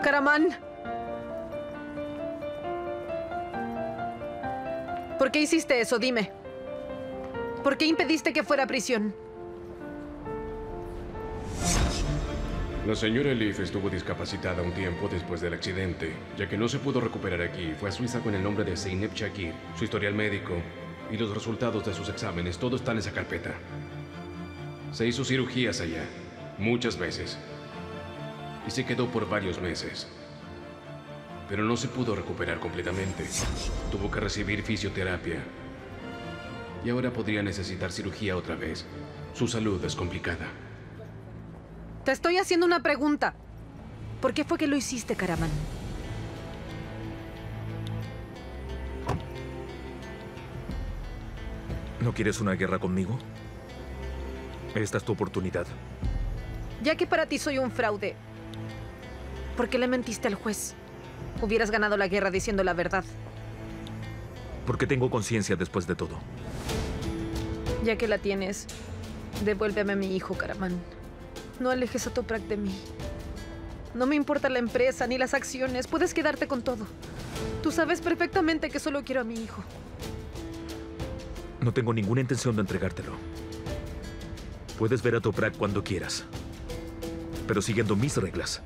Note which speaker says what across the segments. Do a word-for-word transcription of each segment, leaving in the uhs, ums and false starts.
Speaker 1: Karaman. ¿Por qué hiciste eso? Dime. ¿Por qué impediste que fuera a prisión?
Speaker 2: La señora Elif estuvo discapacitada un tiempo después del accidente, ya que no se pudo recuperar aquí. Fue a Suiza con el nombre de Zeynep Shakir. Su historial médico y los resultados de sus exámenes, todo está en esa carpeta. Se hizo cirugías allá, muchas veces. Y se quedó por varios meses. Pero no se pudo recuperar completamente. Tuvo que recibir fisioterapia. Y ahora podría necesitar cirugía otra vez. Su salud es complicada.
Speaker 1: Te estoy haciendo una pregunta. ¿Por qué fue que lo hiciste, Karaman?
Speaker 3: ¿No quieres una guerra conmigo? Esta es tu oportunidad.
Speaker 1: Ya que para ti soy un fraude, ¿por qué le mentiste al juez? Hubieras ganado la guerra diciendo la verdad.
Speaker 3: Porque tengo conciencia después de todo.
Speaker 1: Ya que la tienes, devuélveme a mi hijo, Karaman. No alejes a Toprak de mí. No me importa la empresa ni las acciones. Puedes quedarte con todo. Tú sabes perfectamente que solo quiero a mi hijo.
Speaker 3: No tengo ninguna intención de entregártelo. Puedes ver a Toprak cuando quieras, pero siguiendo mis reglas.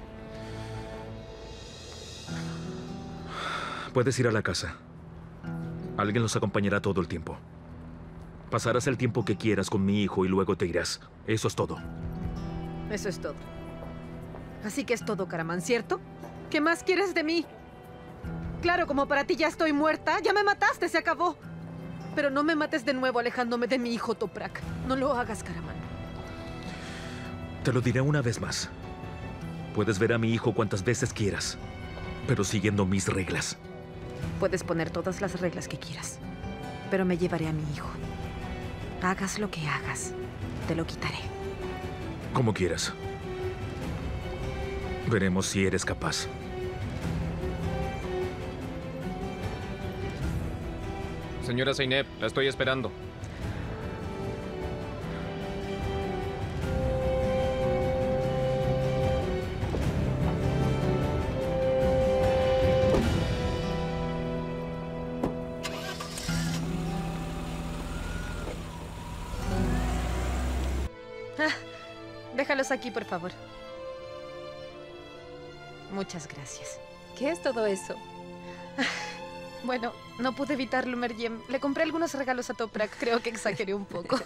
Speaker 3: Puedes ir a la casa. Alguien los acompañará todo el tiempo. Pasarás el tiempo que quieras con mi hijo y luego te irás. Eso es todo.
Speaker 1: Eso es todo. Así que es todo, Karaman, ¿cierto? ¿Qué más quieres de mí? Claro, como para ti ya estoy muerta, ya me mataste, se acabó. Pero no me mates de nuevo alejándome de mi hijo Toprak. No lo hagas, Karaman.
Speaker 3: Te lo diré una vez más. Puedes ver a mi hijo cuantas veces quieras, pero siguiendo mis reglas.
Speaker 1: Puedes poner todas las reglas que quieras, pero me llevaré a mi hijo. Hagas lo que hagas, te lo quitaré.
Speaker 3: Como quieras. Veremos si eres capaz.
Speaker 4: Señora Zeynep, la estoy esperando.
Speaker 1: Ah, déjalos aquí, por favor. Muchas gracias.
Speaker 5: ¿Qué es todo eso?
Speaker 1: Bueno, no pude evitarlo, Meryem. Le compré algunos regalos a Toprak. Creo que exageré un poco.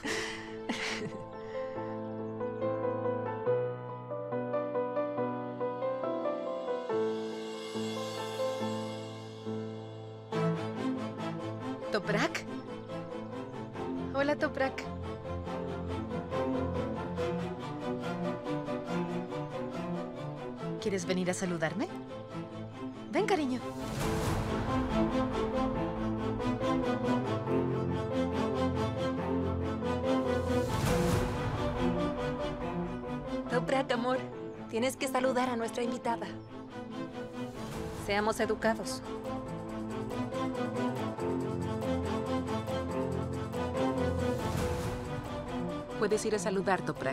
Speaker 1: ¿Toprak? Hola, Toprak. ¿Quieres venir a saludarme? Ven, cariño.
Speaker 5: Toprak, amor, tienes que saludar a nuestra invitada. Seamos educados. Puedes ir a saludar, Toprak.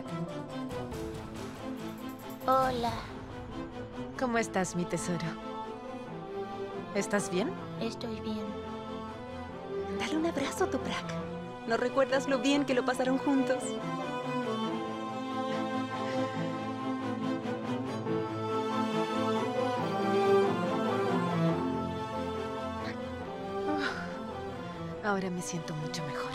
Speaker 6: Hola,
Speaker 1: ¿Cómo estás, mi tesoro? ¿Estás bien?
Speaker 6: estoy bien.
Speaker 5: Dale un abrazo, Toprak. ¿No recuerdas lo bien que lo pasaron juntos?
Speaker 1: Ahora me siento mucho mejor.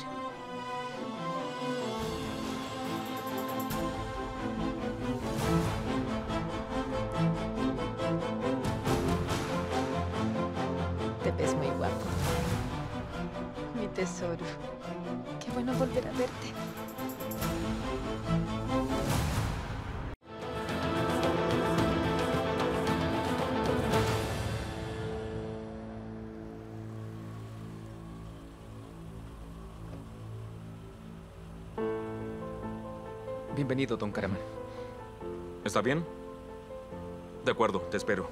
Speaker 1: Te ves muy guapo. Mi tesoro. Qué bueno volver a verte.
Speaker 4: Bienvenido, don Karaman.
Speaker 3: ¿Está bien? De acuerdo, te espero.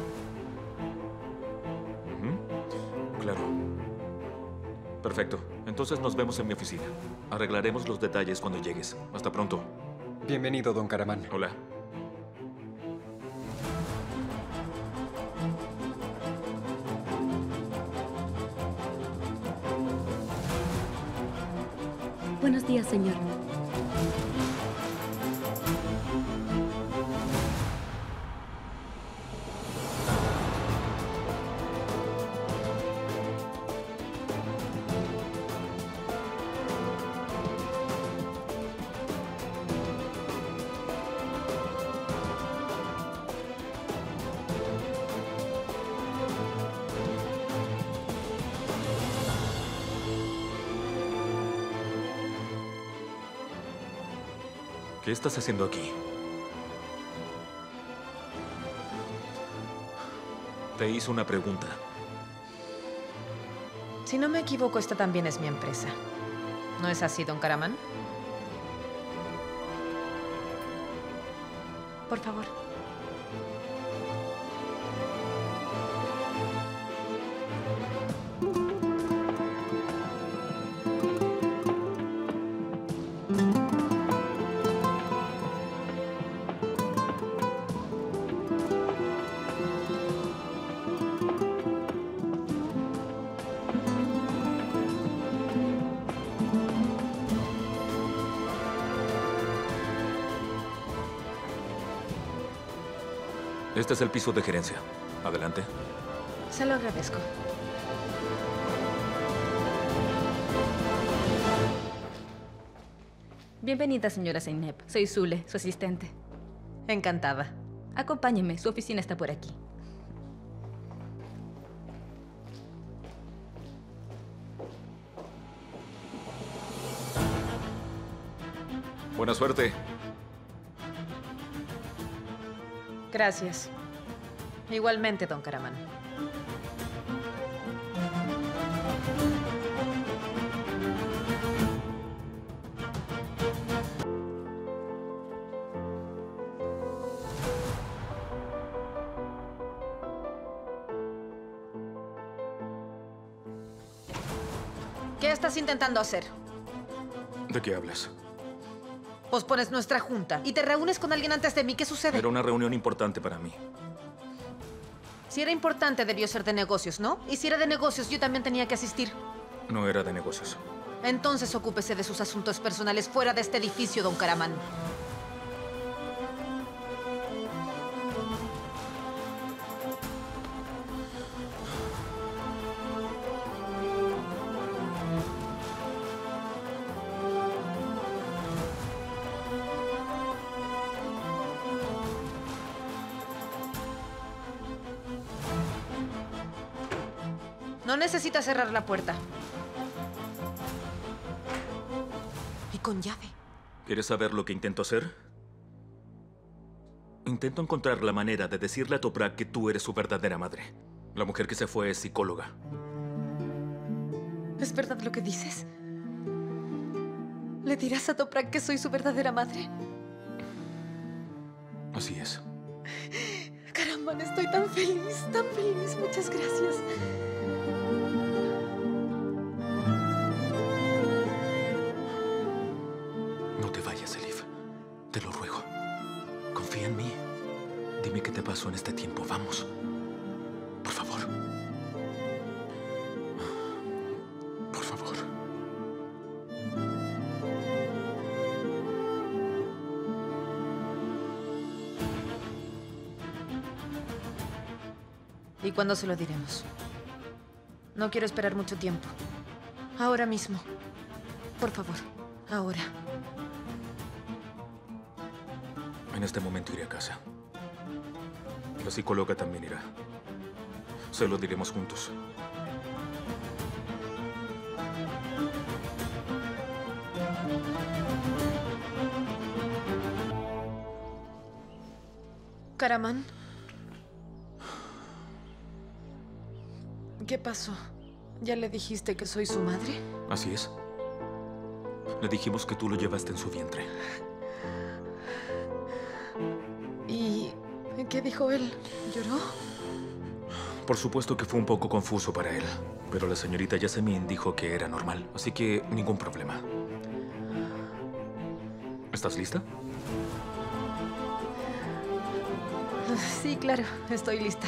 Speaker 3: Ujú. Claro. Perfecto. Entonces nos vemos en mi oficina. Arreglaremos los detalles cuando llegues. Hasta pronto.
Speaker 4: Bienvenido, don Karaman.
Speaker 3: Hola.
Speaker 6: Buenos días, señor.
Speaker 3: ¿Qué estás haciendo aquí? Te hice una pregunta.
Speaker 1: Si no me equivoco, esta también es mi empresa. ¿No es así, don Karaman? Por favor.
Speaker 3: Este es el piso de gerencia. Adelante.
Speaker 1: Se lo agradezco.
Speaker 6: Bienvenida, señora Zeynep. Soy Zule, su asistente.
Speaker 1: Encantada.
Speaker 6: Acompáñeme, su oficina está por aquí.
Speaker 3: Buena suerte.
Speaker 1: Gracias. Igualmente, don Karaman. ¿Qué estás intentando hacer?
Speaker 3: ¿De qué hablas?
Speaker 1: Pospones nuestra junta y te reúnes con alguien antes de mí. ¿Qué sucede?
Speaker 3: Era una reunión importante para mí.
Speaker 1: Si era importante, debió ser de negocios, ¿no? Y si era de negocios, yo también tenía que asistir.
Speaker 3: No era de negocios.
Speaker 1: Entonces ocúpese de sus asuntos personales fuera de este edificio, don Karaman. No necesitas cerrar la puerta. Y con llave.
Speaker 3: ¿Quieres saber lo que intento hacer? Intento encontrar la manera de decirle a Toprak que tú eres su verdadera madre. La mujer que se fue es psicóloga.
Speaker 1: ¿Es verdad lo que dices? ¿Le dirás a Toprak que soy su verdadera madre?
Speaker 3: Así es.
Speaker 1: Caramba, estoy tan feliz, tan feliz. Muchas gracias.
Speaker 3: No te vayas, Elif. Te lo ruego. Confía en mí. Dime qué te pasó en este tiempo. Vamos. Por favor. Por favor.
Speaker 1: ¿Y cuándo se lo diremos? No quiero esperar mucho tiempo. Ahora mismo. Por favor, ahora.
Speaker 3: En este momento iré a casa. La psicóloga también irá. Se lo diremos juntos.
Speaker 1: Karaman. ¿Qué pasó? ¿Ya le dijiste que soy su madre?
Speaker 3: Así es. Le dijimos que tú lo llevaste en su vientre.
Speaker 1: ¿Y qué dijo él? ¿Lloró?
Speaker 3: Por supuesto que fue un poco confuso para él, pero la señorita Yasemin dijo que era normal, así que ningún problema. ¿Estás lista?
Speaker 1: Sí, claro, estoy lista.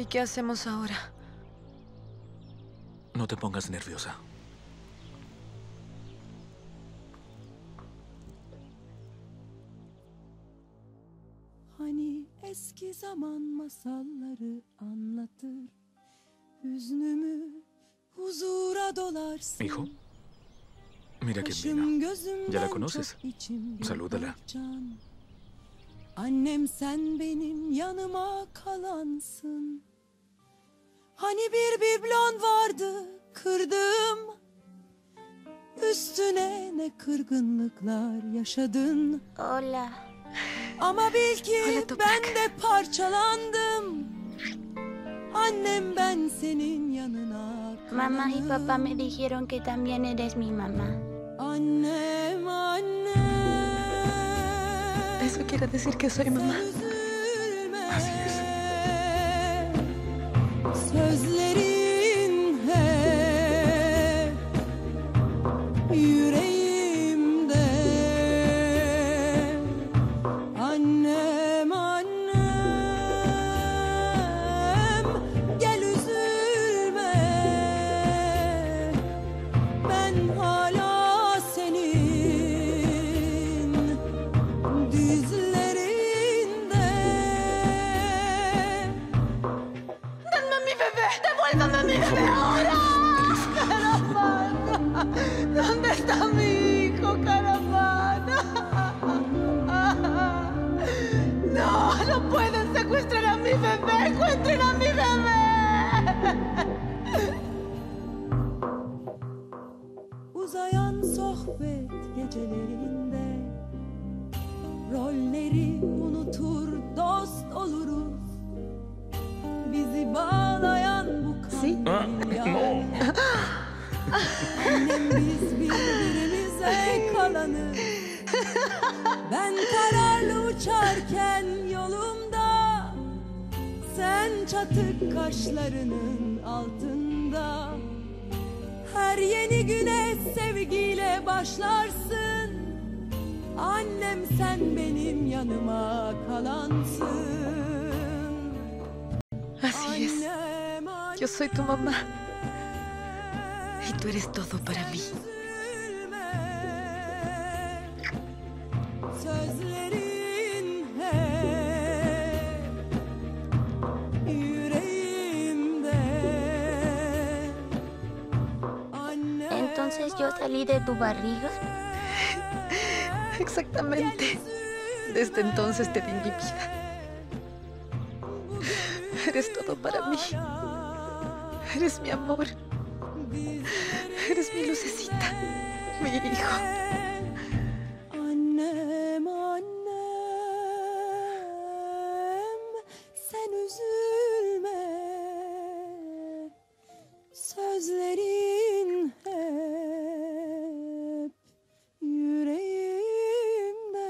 Speaker 1: ¿Y qué hacemos ahora?
Speaker 3: No te pongas nerviosa.
Speaker 7: Hani eski zaman masalları anlatır, hüznümü huzura dolarsın.
Speaker 3: Hijo, mira quién
Speaker 7: Kaşım
Speaker 3: vino.
Speaker 7: gözümden
Speaker 3: ¿Ya la conoces?
Speaker 7: çok içim bir
Speaker 3: Salúdala.
Speaker 7: can. Annem sen benim yanıma kalansın. Hani bir biblon vardı kırdım, üstüne ne kırgınlıklar yaşadın.
Speaker 8: Hola.
Speaker 7: Ama bil ki
Speaker 1: Hola, Toprak.
Speaker 7: ben de parçalandım. Annem ben senin yanına
Speaker 8: Mamá y
Speaker 7: kalanım.
Speaker 8: papá me dijeron que también eres mi mamá.
Speaker 7: Annem annem.
Speaker 1: Eso quiere decir que soy mamá.
Speaker 7: Üzülme.
Speaker 3: Así es.
Speaker 7: Sözlerin hep yüreğimde. Annem annem, gel üzülme. Ben hala senin dizlerinde.
Speaker 3: Por favor, Elif.
Speaker 1: ¿Dónde está mi hijo, Caravan? No, no pueden secuestrar a mi bebé. Encuentren a mi bebé.
Speaker 7: Uzayan sohbet gecelerinde rolleri unutur dost oluruz. Bizi bağlayan bu
Speaker 1: Sí.
Speaker 7: kandil yani. Annem biz birbirimize kalanız. Ben kararlı uçarken yolumda, sen çatık kaşlarının altında. Her yeni güne sevgiyle başlarsın. Annem sen benim yanıma kalansın.
Speaker 1: Así es.
Speaker 7: Annem, annem,
Speaker 1: Yo soy tu mamá. Y tú eres todo para mí.
Speaker 7: üzülme. Sözlerin hep yüreğimde. Annem,
Speaker 8: Entonces yo salí de tu barriga.
Speaker 1: Exactamente. Desde entonces te di mi vida. Eres todo para mí. Eres mi amor. Eres mi lucecita. Mi hijo.
Speaker 7: Annem annem, sen üzülme. Sözlerin hep yüreğimde.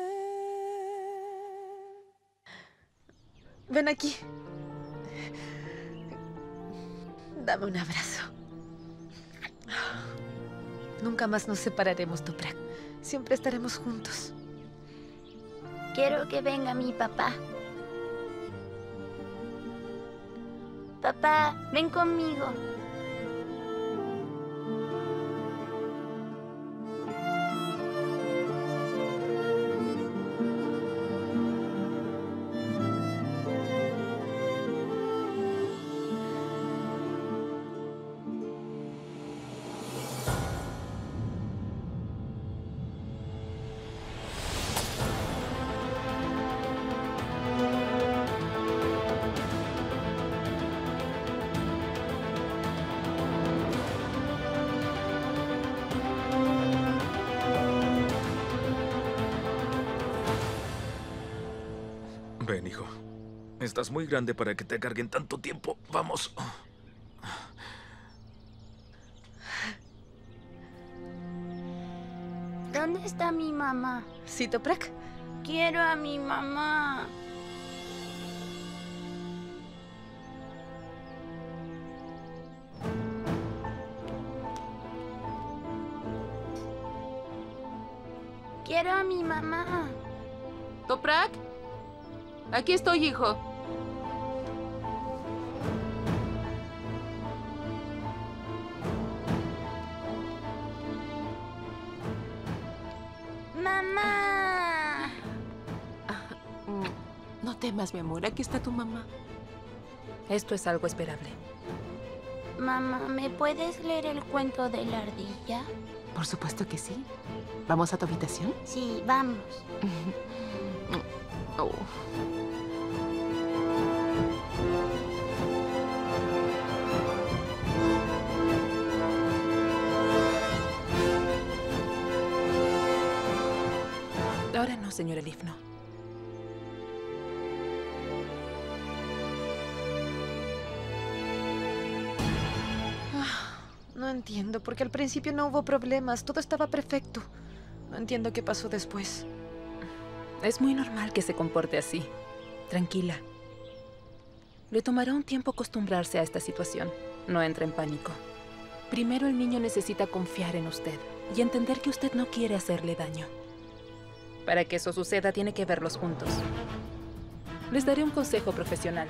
Speaker 1: Ven aquí. Dame un abrazo. Nunca más nos separaremos, Toprak. Siempre estaremos juntos.
Speaker 8: Quiero que venga mi papá. Papá, ven conmigo.
Speaker 3: Ven, hijo. Estás muy grande para que te carguen tanto tiempo. Vamos.
Speaker 8: ¿Dónde está mi mamá?
Speaker 1: ¿Sí, Toprak?
Speaker 8: Quiero a mi mamá. Quiero a mi mamá.
Speaker 9: Toprak, aquí estoy, hijo.
Speaker 8: Mamá.
Speaker 9: Mm, No temas, mi amor. Aquí está tu mamá.
Speaker 6: Esto es algo esperable.
Speaker 8: Mamá, ¿me puedes leer el cuento de la ardilla?
Speaker 9: Por supuesto que sí. ¿Vamos a tu habitación?
Speaker 8: Sí, vamos.
Speaker 9: Oh.
Speaker 6: Ahora no, señora Elif, no.
Speaker 1: No entiendo, porque al principio no hubo problemas. Todo estaba perfecto. No entiendo qué pasó después.
Speaker 6: Es muy normal que se comporte así. Tranquila. Le tomará un tiempo acostumbrarse a esta situación. No entre en pánico. Primero el niño necesita confiar en usted y entender que usted no quiere hacerle daño. Para que eso suceda, tiene que verlos juntos. Les daré un consejo profesional.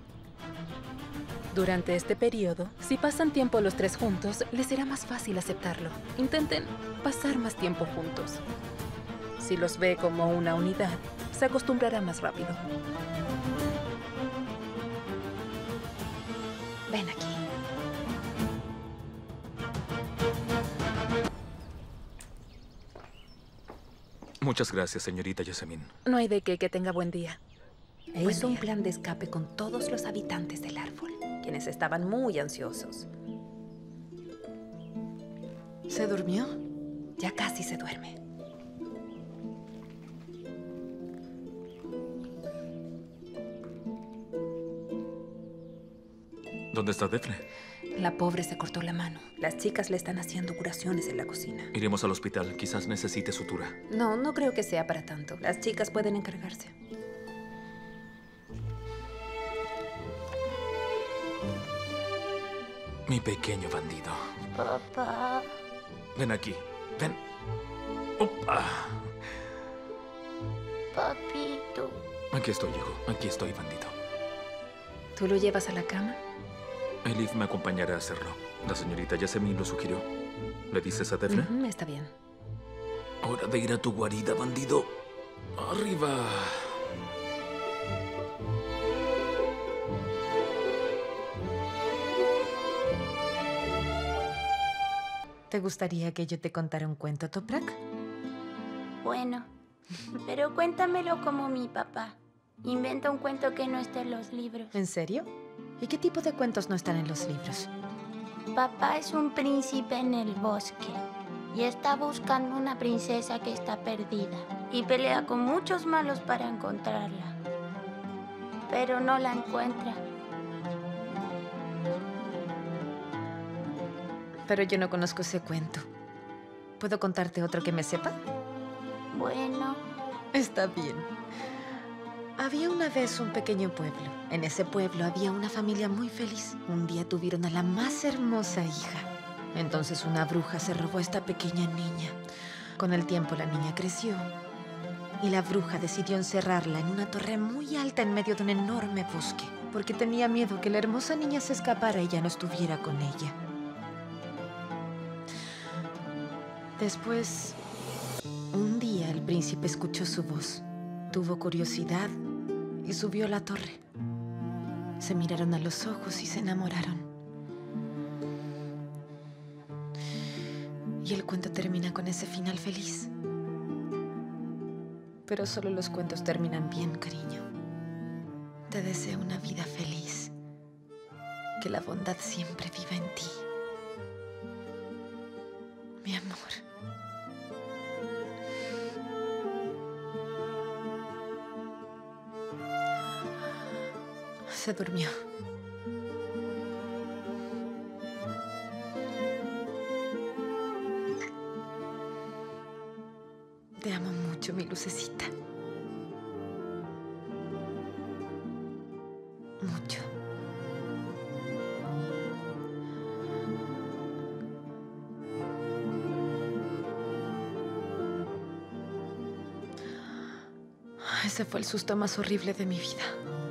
Speaker 6: Durante este periodo, si pasan tiempo los tres juntos, les será más fácil aceptarlo. Intenten pasar más tiempo juntos. Si los ve como una unidad, se acostumbrará más rápido. Ven aquí.
Speaker 3: Muchas gracias, señorita Yasemin.
Speaker 6: No hay de qué, que tenga buen día.
Speaker 5: E hizo un plan de escape con todos los habitantes del árbol, quienes estaban muy ansiosos.
Speaker 1: ¿Se durmió?
Speaker 5: Ya casi se duerme.
Speaker 3: ¿Dónde está Defne?
Speaker 5: La pobre se cortó la mano. Las chicas le están haciendo curaciones en la cocina.
Speaker 3: Iremos al hospital. Quizás necesite sutura.
Speaker 5: No, no creo que sea para tanto. Las chicas pueden encargarse.
Speaker 3: Mi pequeño bandido.
Speaker 8: Papá.
Speaker 3: Ven aquí. Ven. Opa.
Speaker 8: Papito.
Speaker 3: Aquí estoy, hijo. Aquí estoy, bandido.
Speaker 5: ¿Tú lo llevas a la cama?
Speaker 3: Elif me acompañará a hacerlo. La señorita Yasemin lo sugirió. ¿Le dices a Defne?
Speaker 5: Uh-huh, está bien.
Speaker 3: Hora de ir a tu guarida, bandido. Arriba.
Speaker 1: ¿Te gustaría que yo te contara un cuento, Toprak?
Speaker 8: Bueno, pero cuéntamelo como mi papá. Inventa un cuento que no esté en los libros.
Speaker 1: ¿En serio? ¿Y qué tipo de cuentos no están en los libros?
Speaker 8: Papá es un príncipe en el bosque y está buscando una princesa que está perdida y pelea con muchos malos para encontrarla, pero no la encuentra.
Speaker 1: Pero yo no conozco ese cuento. ¿Puedo contarte otro que me sepa?
Speaker 8: Bueno.
Speaker 1: Está bien. Había una vez un pequeño pueblo. En ese pueblo había una familia muy feliz. Un día tuvieron a la más hermosa hija. Entonces una bruja se robó a esta pequeña niña. Con el tiempo la niña creció y la bruja decidió encerrarla en una torre muy alta en medio de un enorme bosque, porque tenía miedo que la hermosa niña se escapara y ya no estuviera con ella. Después, un día el príncipe escuchó su voz. Tuvo curiosidad y subió a la torre. Se miraron a los ojos y se enamoraron. Y el cuento termina con ese final feliz. Pero solo los cuentos terminan bien, cariño. Te deseo una vida feliz. Que la bondad siempre viva en ti. Mi amor. Se durmió. Te amo mucho, mi lucecita. Mucho. Ese fue el susto más horrible de mi vida.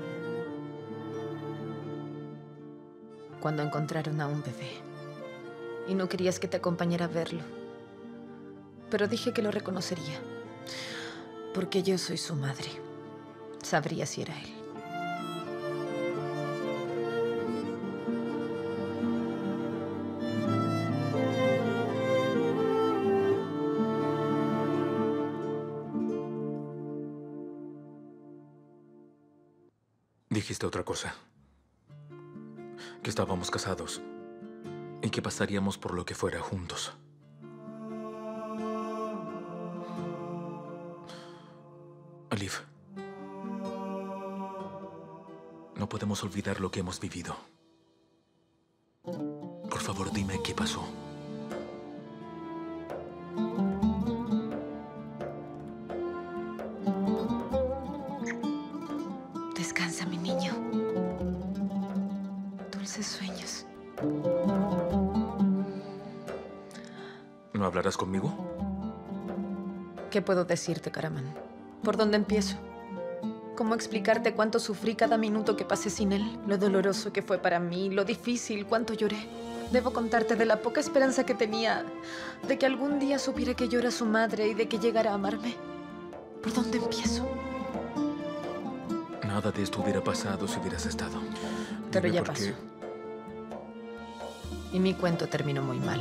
Speaker 1: Cuando encontraron a un bebé. Y no querías que te acompañara a verlo. Pero dije que lo reconocería. Porque yo soy su madre. Sabría si era él.
Speaker 3: Dijiste otra cosa. Que estábamos casados y que pasaríamos por lo que fuera juntos. Alif, no podemos olvidar lo que hemos vivido. Por favor, dime qué pasó.
Speaker 1: Descansa, mi niño. Dulces sueños.
Speaker 3: ¿No hablarás conmigo?
Speaker 1: ¿Qué puedo decirte, Karaman? ¿Por dónde empiezo? ¿Cómo explicarte cuánto sufrí cada minuto que pasé sin él? Lo doloroso que fue para mí, lo difícil, cuánto lloré. Debo contarte de la poca esperanza que tenía de que algún día supiera que yo era su madre y de que llegara a amarme. ¿Por dónde empiezo?
Speaker 3: Nada de esto hubiera pasado si hubieras estado.
Speaker 1: Pero
Speaker 3: Dime
Speaker 1: ya
Speaker 3: por
Speaker 1: pasó.
Speaker 3: qué.
Speaker 1: Y mi cuento terminó muy mal.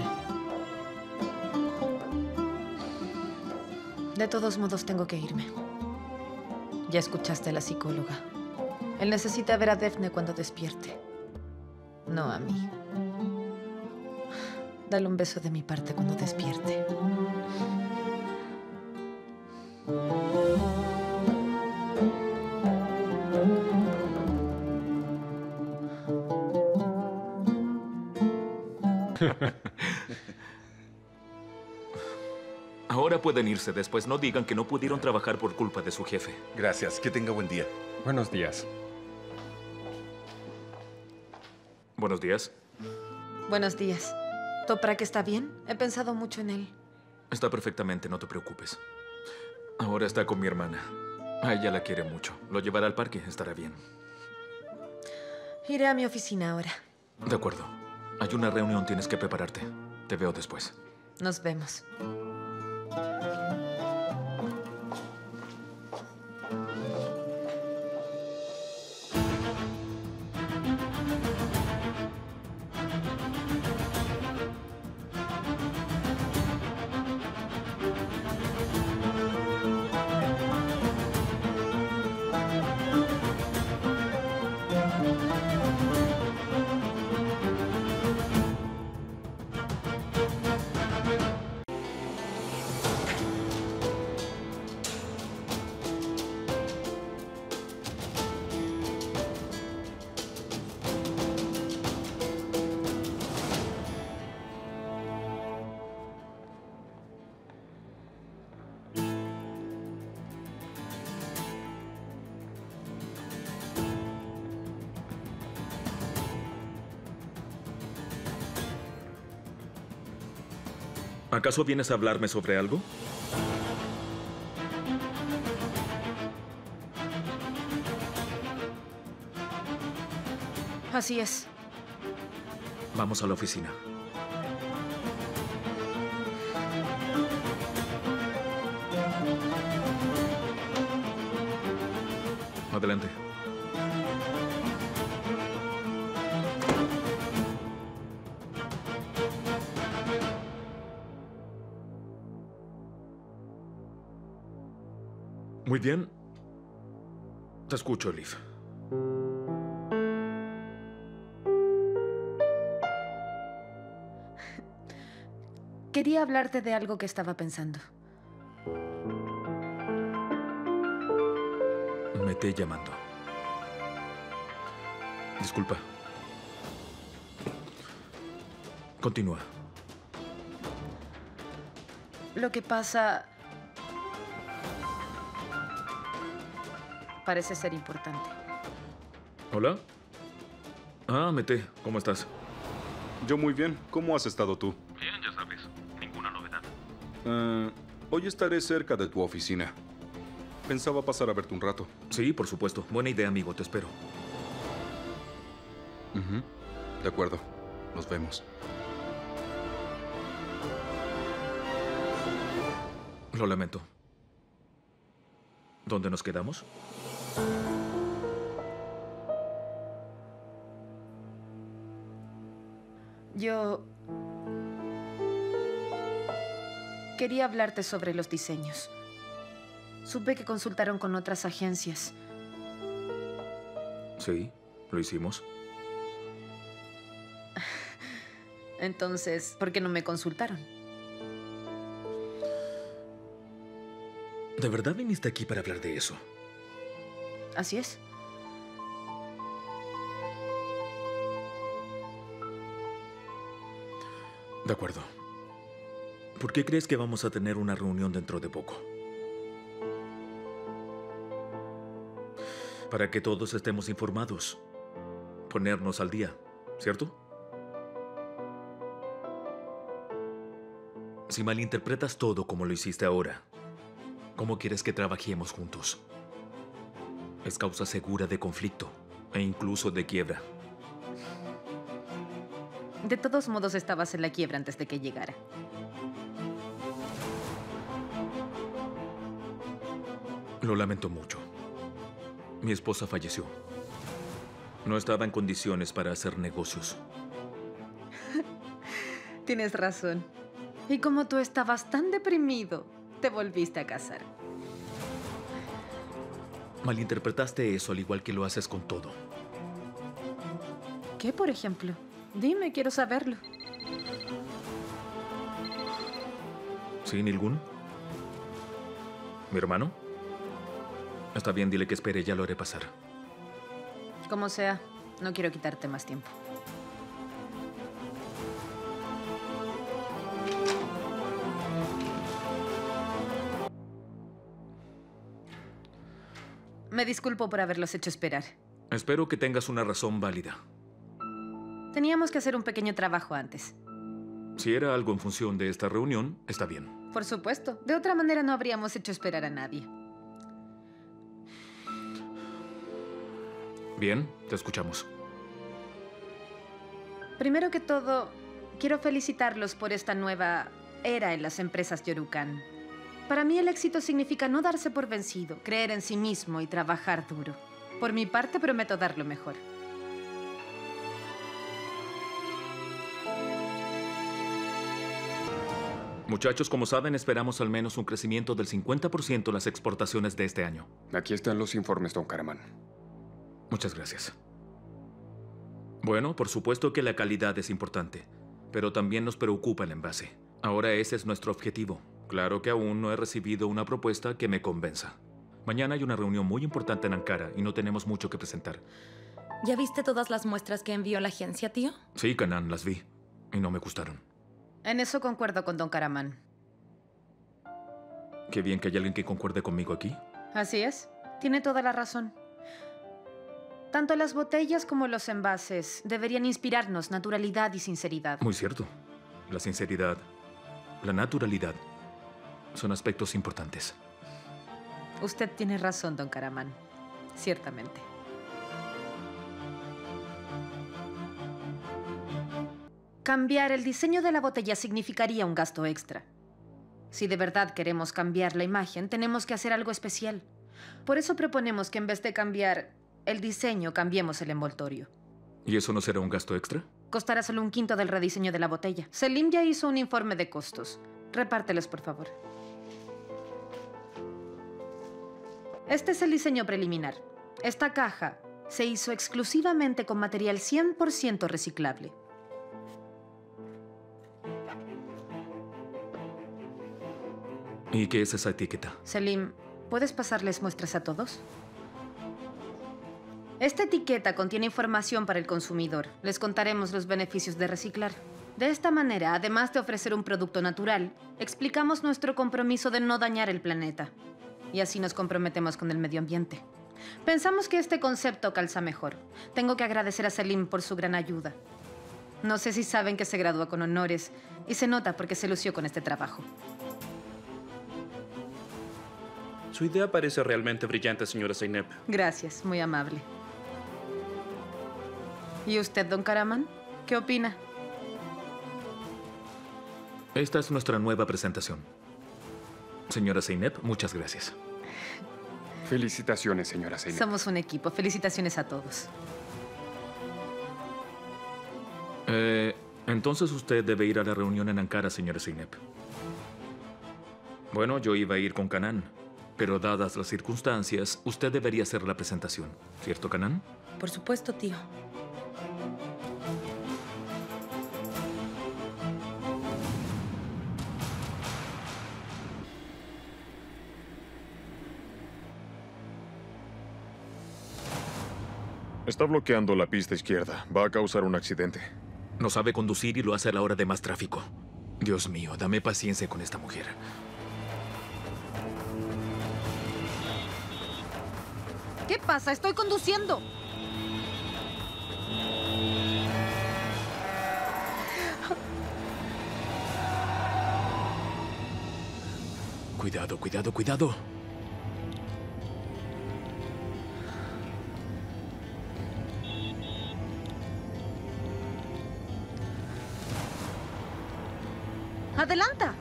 Speaker 1: De todos modos, tengo que irme. Ya escuchaste a la psicóloga. Él necesita ver a Daphne cuando despierte. No a mí. Dale un beso de mi parte cuando despierte.
Speaker 3: Ahora pueden irse. Después no digan que no pudieron trabajar por culpa de su jefe.
Speaker 10: Gracias. Que tenga buen día.
Speaker 4: Buenos días.
Speaker 3: Buenos días.
Speaker 1: Buenos días. ¿Toprak está bien? He pensado mucho en él.
Speaker 3: Está perfectamente, no te preocupes. Ahora está con mi hermana. A ella la quiere mucho. Lo llevará al parque, estará bien.
Speaker 1: Iré a mi oficina ahora.
Speaker 3: De acuerdo. Hay una reunión, tienes que prepararte. Te veo después.
Speaker 1: Nos vemos.
Speaker 3: ¿Acaso vienes a hablarme sobre algo?
Speaker 1: Así es.
Speaker 3: Vamos a la oficina. Adelante. Muy bien. Te escucho, Elif.
Speaker 1: Quería hablarte de algo que estaba pensando.
Speaker 3: Me te llamando. Disculpa. Continúa.
Speaker 1: Lo que pasa... parece ser importante.
Speaker 3: ¿Hola? Ah, Mete, ¿cómo estás?
Speaker 10: Yo muy bien. ¿Cómo has estado tú?
Speaker 3: Bien, ya sabes. Ninguna novedad.
Speaker 10: Eh, hoy estaré cerca de tu oficina. Pensaba pasar a verte un rato.
Speaker 3: Sí, por supuesto. Buena idea, amigo. Te espero.
Speaker 10: Ujú. De acuerdo. Nos vemos.
Speaker 3: Lo lamento. ¿Dónde nos quedamos?
Speaker 1: Yo... quería hablarte sobre los diseños. Supe que consultaron con otras agencias.
Speaker 3: Sí, lo hicimos.
Speaker 1: Entonces, ¿por qué no me consultaron?
Speaker 3: ¿De verdad viniste aquí para hablar de eso?
Speaker 1: Así es.
Speaker 3: De acuerdo. ¿Por qué crees que vamos a tener una reunión dentro de poco? Para que todos estemos informados. Ponernos al día, ¿cierto? Si malinterpretas todo como lo hiciste ahora, ¿cómo quieres que trabajemos juntos? Es causa segura de conflicto e incluso de quiebra.
Speaker 1: De todos modos, estabas en la quiebra antes de que llegara.
Speaker 3: Lo lamento mucho. Mi esposa falleció. No estaba en condiciones para hacer negocios.
Speaker 1: Tienes razón. Y como tú estabas tan deprimido, te volviste a casar.
Speaker 3: Malinterpretaste eso al igual que lo haces con todo.
Speaker 1: ¿Qué, por ejemplo? Dime, quiero saberlo.
Speaker 3: ¿Sí, Nilgun? ¿Mi hermano? Está bien, dile que espere, ya lo haré pasar.
Speaker 1: Como sea, no quiero quitarte más tiempo. Me disculpo por haberlos hecho esperar.
Speaker 3: Espero que tengas una razón válida.
Speaker 1: Teníamos que hacer un pequeño trabajo antes.
Speaker 3: Si era algo en función de esta reunión, está bien.
Speaker 1: Por supuesto. De otra manera no habríamos hecho esperar a nadie.
Speaker 3: Bien, te escuchamos.
Speaker 1: Primero que todo, quiero felicitarlos por esta nueva era en las empresas Yorukan. Para mí el éxito significa no darse por vencido, creer en sí mismo y trabajar duro. Por mi parte, prometo dar lo mejor.
Speaker 3: Muchachos, como saben, esperamos al menos un crecimiento del cincuenta por ciento en las exportaciones de este año.
Speaker 11: Aquí están los informes, don Karaman.
Speaker 3: Muchas gracias. Bueno, por supuesto que la calidad es importante, pero también nos preocupa el envase. Ahora ese es nuestro objetivo. Claro que aún no he recibido una propuesta que me convenza. Mañana hay una reunión muy importante en Ankara y no tenemos mucho que presentar.
Speaker 12: ¿Ya viste todas las muestras que envió la agencia, tío?
Speaker 3: Sí, Kanan, las vi. Y no me gustaron.
Speaker 1: En eso concuerdo con don Karaman.
Speaker 3: Qué bien que hay alguien que concuerde conmigo aquí.
Speaker 1: Así es. Tiene toda la razón. Tanto las botellas como los envases deberían inspirarnos naturalidad y sinceridad.
Speaker 3: Muy cierto. La sinceridad, la naturalidad, son aspectos importantes.
Speaker 1: Usted tiene razón, don Karaman. Ciertamente. Cambiar el diseño de la botella significaría un gasto extra. Si de verdad queremos cambiar la imagen, tenemos que hacer algo especial. Por eso proponemos que en vez de cambiar el diseño, cambiemos el envoltorio.
Speaker 3: ¿Y eso no será un gasto extra?
Speaker 1: Costará solo un quinto del rediseño de la botella. Selim ya hizo un informe de costos. Repártelos, por favor. Este es el diseño preliminar. Esta caja se hizo exclusivamente con material cien por ciento reciclable.
Speaker 3: ¿Y qué es esa etiqueta?
Speaker 1: Selim, ¿puedes pasarles muestras a todos? Esta etiqueta contiene información para el consumidor. Les contaremos los beneficios de reciclar. De esta manera, además de ofrecer un producto natural, explicamos nuestro compromiso de no dañar el planeta. Y así nos comprometemos con el medio ambiente. Pensamos que este concepto calza mejor. Tengo que agradecer a Selim por su gran ayuda. No sé si saben que se graduó con honores y se nota porque se lució con este trabajo.
Speaker 13: Su idea parece realmente brillante, señora Zeynep.
Speaker 1: Gracias, muy amable. ¿Y usted, don Karaman? ¿Qué opina?
Speaker 3: Esta es nuestra nueva presentación. Señora Zeynep, muchas gracias.
Speaker 11: Felicitaciones, señora Zeynep.
Speaker 1: Somos un equipo. Felicitaciones a todos.
Speaker 3: Eh, entonces usted debe ir a la reunión en Ankara, señora Zeynep. Bueno, yo iba a ir con Kanan, pero dadas las circunstancias, usted debería hacer la presentación. ¿Cierto, Kanan?
Speaker 12: Por supuesto, tío.
Speaker 14: Está bloqueando la pista izquierda. Va a causar un accidente.
Speaker 3: No sabe conducir y lo hace a la hora de más tráfico. Dios mío, dame paciencia con esta mujer.
Speaker 1: ¿Qué pasa? Estoy conduciendo.
Speaker 3: Cuidado, cuidado, cuidado.
Speaker 1: ¡Adelanta!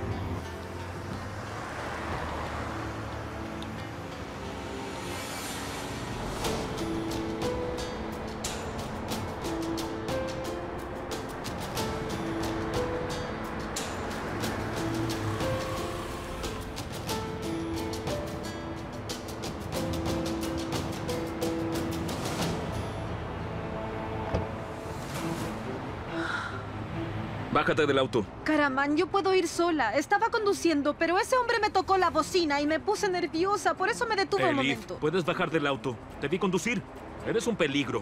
Speaker 3: Bájate del auto.
Speaker 1: Karaman, yo puedo ir sola. Estaba conduciendo, pero ese hombre me tocó la bocina y me puse nerviosa. Por eso me detuve un
Speaker 3: Elif,
Speaker 1: momento.
Speaker 3: puedes bajar del auto. Te vi conducir. Eres un peligro.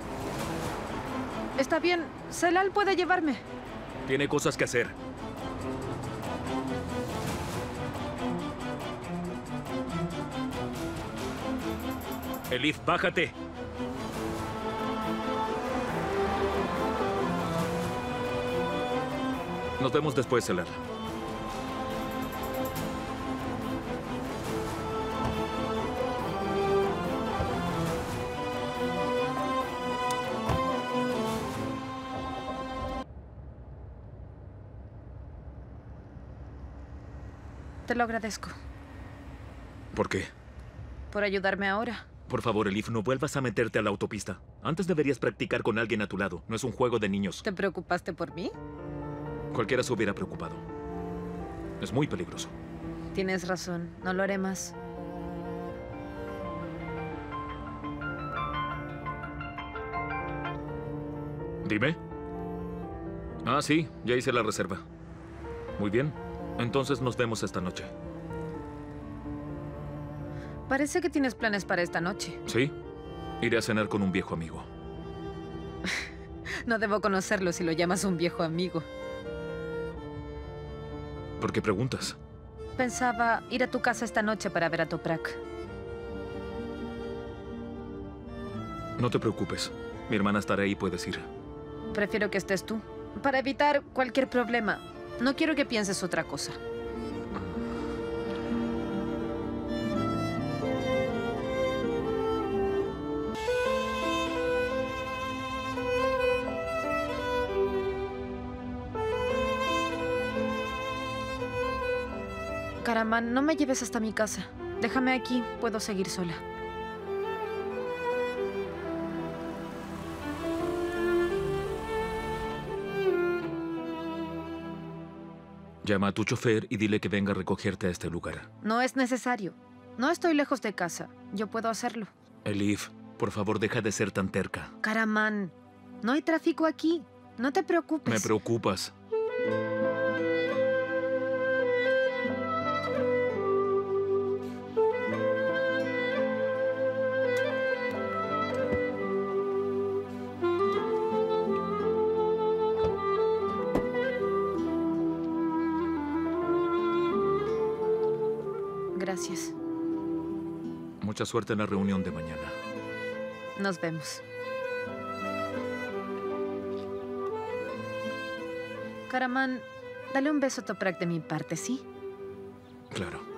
Speaker 1: Está bien. Celal puede llevarme.
Speaker 3: Tiene cosas que hacer. Elif, bájate. Nos vemos después, Celal.
Speaker 1: Te lo agradezco.
Speaker 3: ¿Por qué?
Speaker 1: Por ayudarme ahora.
Speaker 3: Por favor, Elif, no vuelvas a meterte a la autopista. Antes deberías practicar con alguien a tu lado. No es un juego de niños.
Speaker 1: ¿Te preocupaste por mí?
Speaker 3: Cualquiera se hubiera preocupado. Es muy peligroso.
Speaker 1: Tienes razón. No lo haré más.
Speaker 3: Dime. Ah, sí. Ya hice la reserva. Muy bien. Entonces nos vemos esta noche.
Speaker 1: Parece que tienes planes para esta noche.
Speaker 3: Sí. Iré a cenar con un viejo amigo.
Speaker 1: No debo conocerlo si lo llamas un viejo amigo.
Speaker 3: ¿Por qué preguntas?
Speaker 1: Pensaba ir a tu casa esta noche para ver a Toprak.
Speaker 3: No te preocupes. Mi hermana estará ahí y puedes ir.
Speaker 1: Prefiero que estés tú. Para evitar cualquier problema. No quiero que pienses otra cosa. Karaman, no me lleves hasta mi casa. Déjame aquí, puedo seguir sola.
Speaker 3: Llama a tu chofer y dile que venga a recogerte a este lugar.
Speaker 1: No es necesario. No estoy lejos de casa. Yo puedo hacerlo.
Speaker 3: Elif, por favor, deja de ser tan terca.
Speaker 1: Karaman, no hay tráfico aquí. No te preocupes.
Speaker 3: Me preocupas.
Speaker 1: Gracias.
Speaker 3: Mucha suerte en la reunión de mañana.
Speaker 1: Nos vemos. Karaman, dale un beso a Toprak de mi parte, ¿sí?
Speaker 3: Claro.